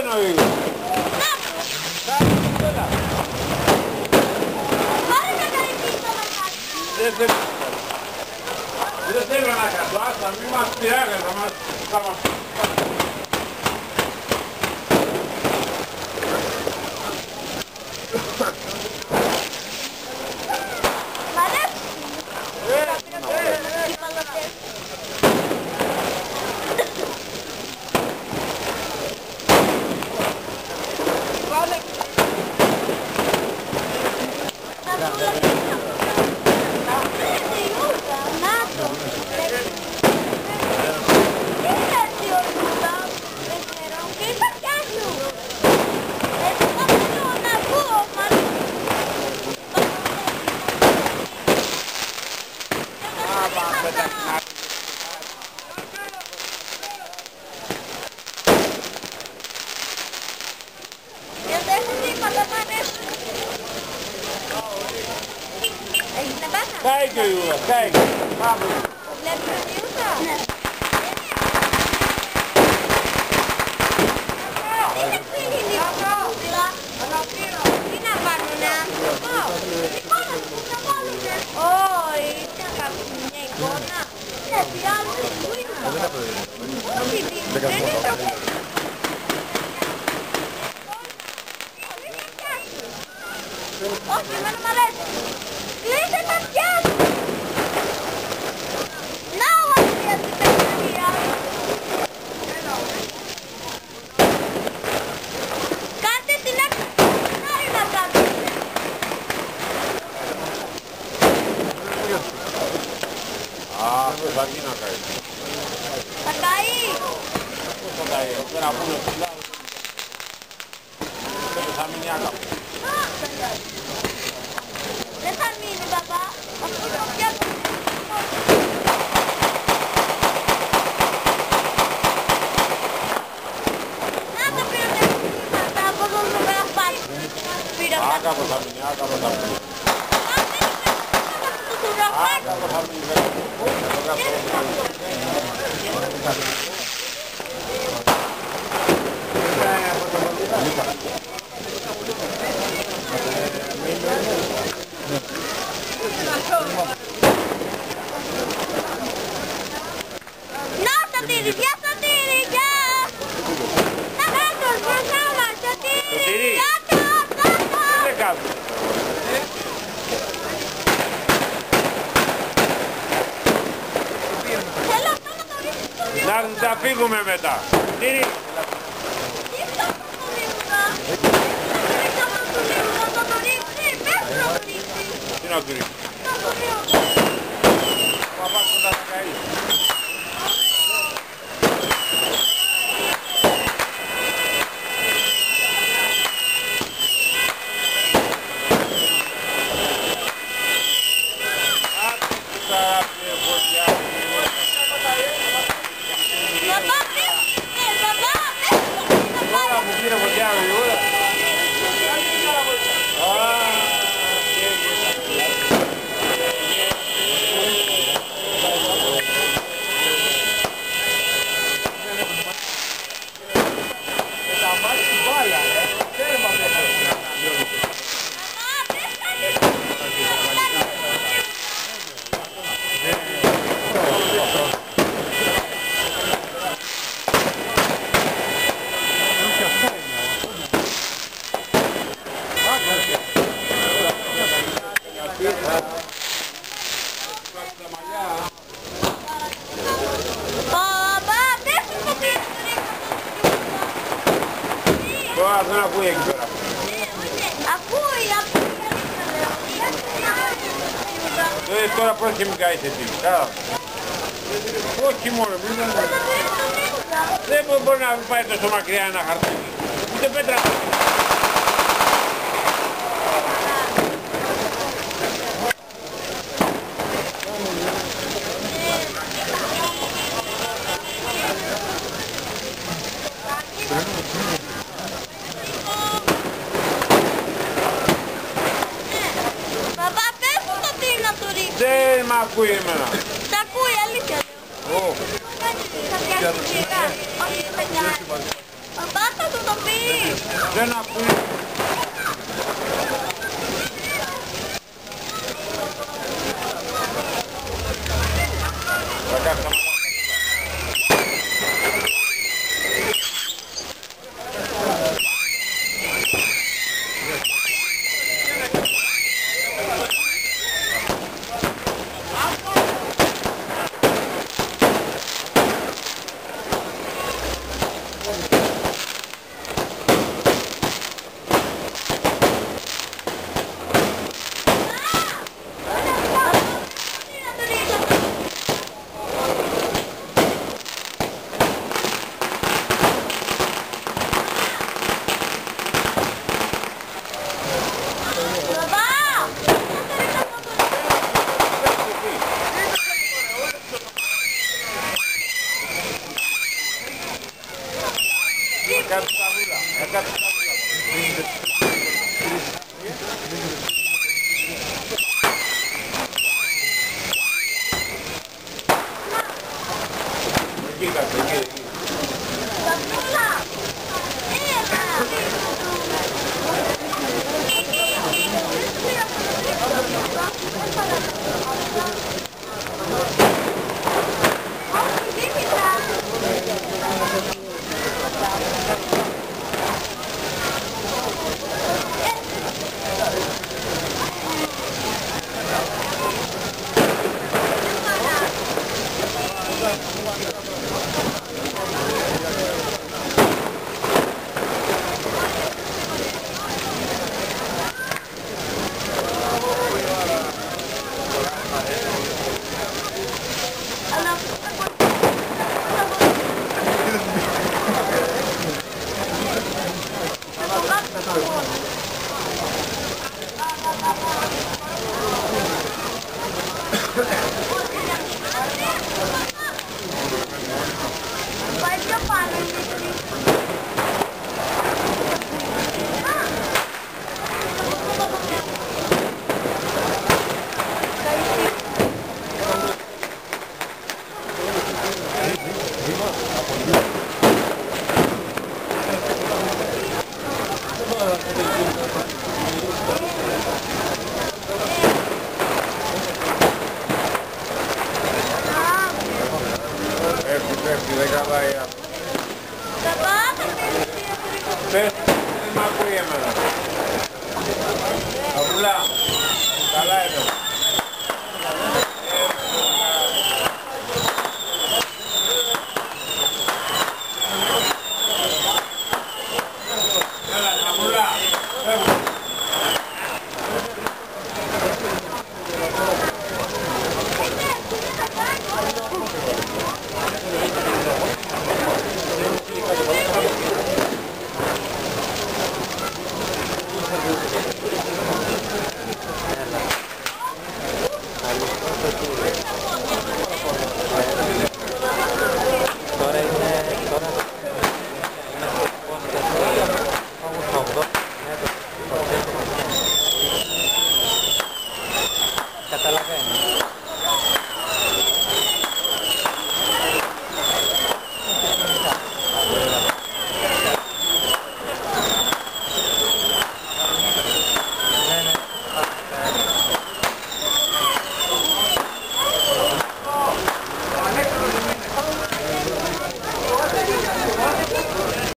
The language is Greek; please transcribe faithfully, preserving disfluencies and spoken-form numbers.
εννοεί. Δεν θέλω. Δεν θέλω να κάτω, άστα, μη μας πειράγε, θα μας... θα μας... Κάει και ο Ιούδας, κάει και. Πάμε. Βλέπεις τον Ιούδα? Ναι. Είναι φίλοι λίγο. Τι να πάνουνε? Εικόνα του να πάνουνε. Όχι, τι να κάνουν μια εικόνα. Ναι, πειράζουν του Ιούδα. Όχι, δεν είναι το παιδί. Όχι, εμένα μ' αρέσει. Κλείσε τα αυτιά σου! Να ο Αντρίας την παιχνιδία! Κάντε την έξω! Νάρη να κάνετε! Α, αυτό θα γίνει να καεί. Θα καεί! Πώς θα καεί, εδώ πέρα που είναι ψηλά. Θα μείνει άκαπο. Δεν θα μείνει, μπαμπά. Αφού το φτιάξουμε. Να το πυροτεχνήματα, τα αποδούμε πέρα πάλι. Άκαπο θα μείνει, άκαπο θα μείνει. Αν δεν είναι άκαπο το σουραφάκι. Άκαπο θα μείνει. Να Σωτήρη, γεια Σωτήρη, γεια! Να κάτω, μπροστά μας, Σωτήρη, κάτω, κάτω! Δεν κάτω. Θέλω αυτό να το ρίξεις στο Να τα φύγουμε μετά. Σωτήρη. ρίξω αυτό το ρίξα. Ρίξω αυτό το ρίξα, θα το ρίξει, πες να το ρίξει. Τι να του ρίξει. Θα το ρίξει. Ο παπάς κοντά θα καεί. Μπαμπά, πες, ε, μπαμπά, πες το, να πάει. Τώρα που πήρε φωτιά ο Ιούδας. Μπαμπά, πες του το πήρε, το ρίξα. Τώρα δεν ακούει εκεί πέρα. Ακούει, ακούει. Ε, τώρα πώς και μην καείς εσύ. Όχι μόνο, μην είναι. Δεν μπορεί να πάει τόσο μακριά ένα χαρτί. Ούτε πέτρα. Μπαμπά, πες μου το τι να το ρίξει. Δεν μ' ακούει εμένα. Τ' ακούει, αλήθεια λέω. Ω. Θα πιάσει σιγά. Όχι, παιδιά. Papà, sta tutto qui! Δεν ακούει. Κάτι σταβούλα, κάτι σταβούλα. Εκεί κάτω, εκεί, εκεί. Σταβούλα! Πέφτει, πέφτει, δεν καβάει αυτό.